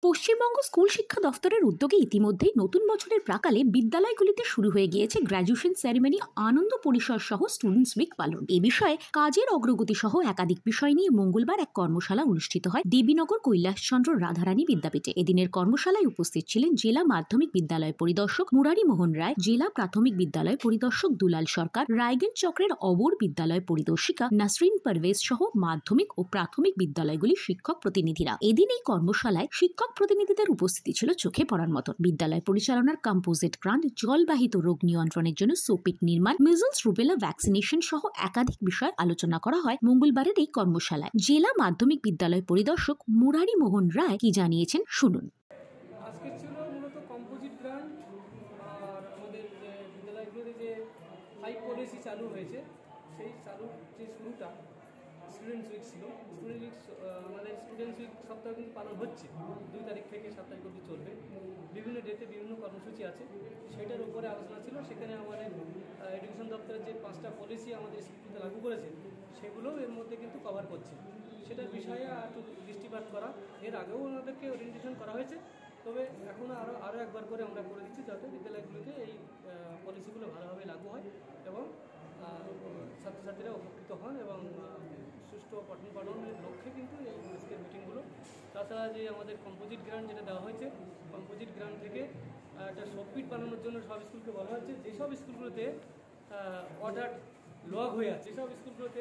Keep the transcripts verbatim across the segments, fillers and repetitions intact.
Paschimbanga school শিক্ষা দফতরের উদ্যোগে ইতিমধ্যেই নতুন বছরের প্রাকালে বিদ্যালয়গুলিতে শুরু হয়ে গিয়েছে গ্র্যাজুয়েশন সেরেমনি, আনন্দ পরিসর সহ স্টুডেন্টস উইক পালন। এ বিষয়ে কাজের অগ্রগতি সহ একাধিক বিষয় নিয়ে মঙ্গলবার এক কর্মশালা অনুষ্ঠিত হয় দেবীনগর কৈলাসচন্দ্র রাধারানী বিদ্যাপীঠে। এদিনের কর্মশালায় উপস্থিত ছিলেন জেলা মাধ্যমিক বিদ্যালয় পরিদর্শক মুরারি মোহন রায়, জেলা প্রাথমিক বিদ্যালয় পরিদর্শক দুলাল সরকার, রায়গঞ্জ চক্রের অবর বিদ্যালয় পরিদর্শিকা নাসরিন পারভেজ সহ মাধ্যমিক ও প্রাথমিক বিদ্যালয়গুলির শিক্ষক প্রতিনিধিরা। এদিন এই কর্মশালায় শিক্ষক প্রতিনিধিদের উপস্থিতি ছিল চোখে পড়ার মতো। বিদ্যালয় পরিচালনার কম্পোজিট গ্রান্ট, জলবাহিত রোগ নিয়ন্ত্রণের জন্য সোপিট নির্মাণ, মিজলস রুবেলা ভ্যাকসিনেশন সহ একাধিক বিষয় আলোচনা করা হয় মঙ্গলবারের এই কর্মশালায়। জেলা মাধ্যমিক বিদ্যালয় পরিদর্শক মুরারি মোহন রায় কি জানিয়েছেন শুনুন। আজকে ছিল মূলত কম্পোজিট গ্রান্ট আর আমাদের বিদ্যালয়গুলোতে যে ফাইভ পলিসি চালু হয়েছে সেই চালুর যে শুরুটা স্টুডেন্টস উইক ছিল। স্টুডেন্ট উইক আমাদের স্টুডেন্টস উইক সপ্তাহে কিন্তু পালন হচ্ছে, দুই তারিখ থেকে সাত তারিখ অবধি চলবে। বিভিন্ন ডেটে বিভিন্ন কর্মসূচি আছে, সেটার উপরে আলোচনা ছিল। সেখানে আমাদের এডুকেশন দপ্তরের যে পাঁচটা পলিসি আমাদের স্কুলতে লাগু করেছে সেগুলোও এর মধ্যে কিন্তু কভার করছে। সেটার বিষয়ে একটু দৃষ্টিপাত করা, এর আগেও ওনাদেরকে ওরিয়েন্টেশন করা হয়েছে, তবে এখন আরও আরও একবার করে আমরা করে দিচ্ছি যাতে বিদ্যালয়গুলিতে এই পলিসিগুলো ভালোভাবে লাগু হয় এবং ছাত্রছাত্রীরা উপকৃত হন এবং সুষ্ঠু পঠন পাঠনের লক্ষ্যে কিন্তু এই আজকের মিটিংগুলো। তাছাড়া যে আমাদের কম্পোজিট গ্রান্ট যেটা দেওয়া হয়েছে, কম্পোজিট গ্রান্ট থেকে একটা সবপিট বানানোর জন্য সব স্কুলকে বলা হচ্ছে। যেসব স্কুলগুলোতে ওয়াটার লগ হয়ে আছে, যেসব স্কুলগুলোতে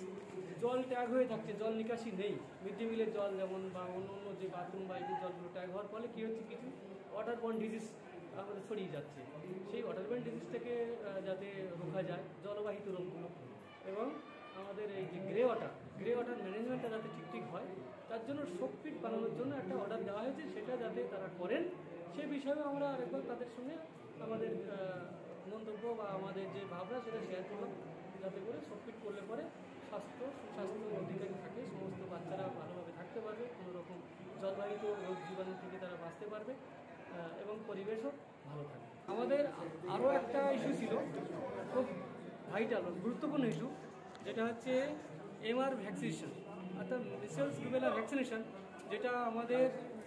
জল ট্যাগ হয়ে থাকছে, জল নিকাশি নেই, মিড ডে মিলের জল যেমন বা অন্য অন্য যে বাথরুম বা এই জলগুলো ট্যাগ হওয়ার ফলে কী হচ্ছে, কিছু ওয়াটার বর্ন ডিজিজ আমাদের ছড়িয়ে যাচ্ছে। সেই ওয়াটার বর্ন ডিজিজ থেকে যাতে রোখা যায় জলবাহিত রোগগুলো, এবং আমাদের এই যে গ্রে ওয়াটার গ্রে ওয়াটার ম্যানেজমেন্টটা যাতে ঠিক ঠিক হয়, তার জন্য সবপিট বানানোর জন্য একটা অর্ডার দেওয়া হয়েছে। সেটা যাতে তারা করেন সে বিষয়েও আমরা আরেকবার তাদের সঙ্গে আমাদের মন্তব্য বা আমাদের যে ভাবনা সেটা শেয়ার করলাম, যাতে করে সবপিট করলে পরে স্বাস্থ্য সুস্বাস্থ্য অধিকারী থাকে, সমস্ত বাচ্চারা ভালোভাবে থাকতে পারবে, কোনো রকম জলবাহিত রোগ জীবাণু থেকে তারা বাঁচতে পারবে এবং পরিবেশও ভালো থাকবে। আমাদের আরও একটা ইস্যু ছিল, খুব ভাইটাল গুরুত্বপূর্ণ ইস্যু, যেটা হচ্ছে এমআর ভ্যাকসিনেশন, অর্থাৎ মিসেলস রুবেলা ভ্যাকসিনেশন, যেটা আমাদের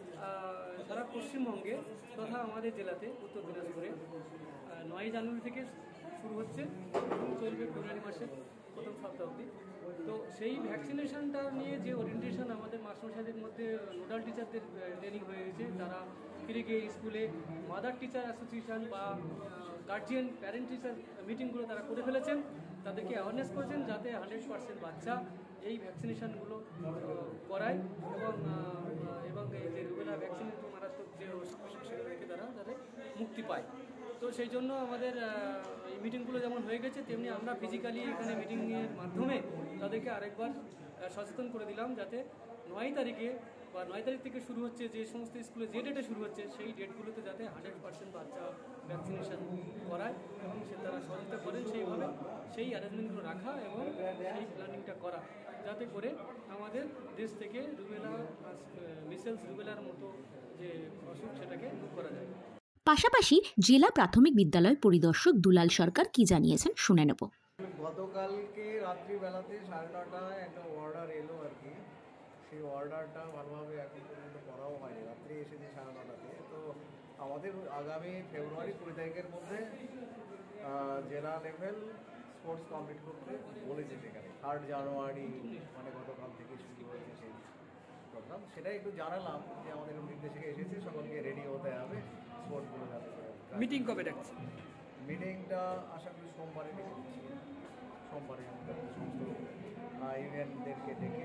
সারা পশ্চিমবঙ্গে তথা আমাদের জেলাতে উত্তর দিনাজপুরে নয় জানুয়ারি থেকে শুরু হচ্ছে, চলবে ফেব্রুয়ারি মাসের প্রথম সপ্তাহ অবধি। তো সেই ভ্যাকসিনেশনটা নিয়ে যে ওরিয়েন্টেশন আমাদের মাস্টারমশাইদের মধ্যে নোডাল টিচারদের ট্রেনিং হয়ে গেছে, তারা ফিরে গিয়ে স্কুলে মাদার টিচার অ্যাসোসিয়েশন বা গার্জিয়ান প্যারেন্ট টিচার মিটিংগুলো তারা করে ফেলেছেন, তাদেরকে অ্যাওয়ারনেস করেছেন যাতে হান্ড্রেড পার্সেন্ট বাচ্চা এই ভ্যাকসিনেশনগুলো করায় এবং এবং এই যে রুবেলা ভ্যাকসিন মারাত্মক যে অসুখ সেটা থেকে তারা যাতে মুক্তি পায়। তো সেই জন্য আমাদের এই মিটিংগুলো যেমন হয়ে গেছে, তেমনি আমরা ফিজিক্যালি এখানে মিটিংয়ের মাধ্যমে তাদেরকে আরেকবার সচেতন করে দিলাম যাতে নয় তারিখে বা নয় তারিখ থেকে শুরু হচ্ছে যে সমস্ত স্কুলে যে ডেটে শুরু হচ্ছে সেই ডেটগুলোতে যাতে হান্ড্রেড পার্সেন্ট বাচ্চা ভ্যাকসিনেশন করায় এবং সে তারা সহযোগিতা করেন সেইভাবে সেই অ্যারেঞ্জমেন্টগুলো রাখা এবং সেই প্ল্যানিংটা করা, যাতে করে আমাদের দেশ থেকে রুবেলা মিসেলস রুবেলার মতো যে অসুখ সেটাকে দূর করা যায়। পাশাপাশি জেলা প্রাথমিক বিদ্যালয় পরিদর্শক দুলাল সরকার কি জানিয়েছেন শুনে নেব। গতকালকে রাত্রিবেলাতে সাড়ে নটায় একটা অর্ডার এলো আর কি, সেই অর্ডারটা ভালোভাবে এখন পর্যন্ত করাও হয়নি, রাত্রি এসেছে সাড়ে নটাতে। তো আমাদের আগামী ফেব্রুয়ারি কুড়ি তারিখের মধ্যে জেলা লেভেল স্পোর্টস কমপ্লিট করতে বলেছে, সেখানে থার্ড জানুয়ারি মানে গতকাল থেকে শুরু হয়েছে সেই প্রোগ্রাম। সেটাই একটু জানালাম যে আমাদের নির্দেশিকা এসেছে, সকলকে রেডি হতে হবে স্পোর্টসগুলো যাতে। মিটিং কবে ডাকছে? মিটিংটা আশা করি সোমবারে ডেকেছি, সোমবারে সমস্ত ইউনিয়নদেরকে ডেকে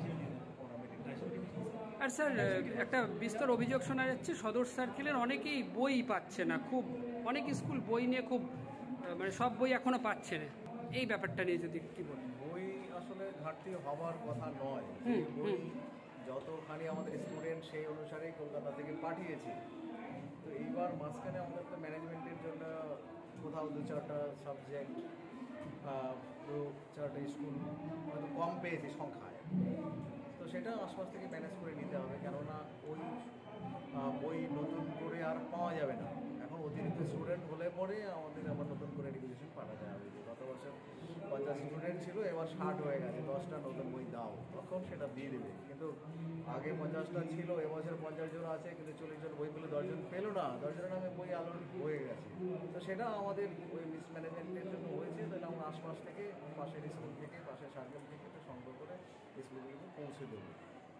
আর স্যার একটা বিস্তর অভিযোগ শোনা যাচ্ছে সদর সার্কেলের অনেকেই বই পাচ্ছে না, খুব অনেক স্কুল বই নিয়ে খুব মানে সব বই এখনো পাচ্ছে না, এই ব্যাপারটা নিয়ে যদি কি বলেন। বই আসলে ঘাটতি হওয়ার কথা নয়, বই যতখানি আমাদের স্টুডেন্ট সেই অনুসারেই কলকাতা থেকে পাঠিয়েছি। তো এইবার মাঝখানে আমাদের তো ম্যানেজমেন্টের জন্য কোথাও দু চারটা সাবজেক্ট দু চারটা স্কুল হয়তো কম পেয়েছি সংখ্যায়, তো সেটা আশপাশ থেকে ম্যানেজ করে নিতে হবে, কেননা ওই বই নতুন করে আর পাওয়া যাবে না। এখন অতিরিক্ত স্টুডেন্ট হলে পরে আমাদের আবার নতুন করে রিকুইজিশন পাঠাতে হবে। গত বছর পঞ্চাশ স্টুডেন্ট ছিল, এবার ষাট হয়ে গেছে, দশটা নতুন বই দাও, তখন সেটা দিয়ে দেবে। কিন্তু আগে পঞ্চাশটা ছিল, এবছর পঞ্চাশ জন আছে, কিন্তু চল্লিশ জন বই পেলে দশজন পেলো না, দশজনের নামে বই আলোর হয়ে গেছে। তো সেটা আমাদের ওই মিসম্যানেজমেন্টের জন্য হয়েছে। তাহলে আমরা আশপাশ থেকে, পাশের স্কুল থেকে, পাশের সার্কেল থেকে তো সংগ্রহ করে স্কুলগুলোকে পৌঁছে দেবো।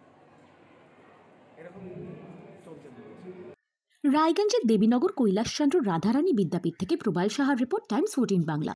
এরকম চলছে দিয়েছে। রায়গঞ্জের দেবীনগর কৈলাসচন্দ্র রাধারানী বিদ্যাপীঠ থেকে প্রবাল সাহার রিপোর্ট, টাইমস ফোরটিন বাংলা।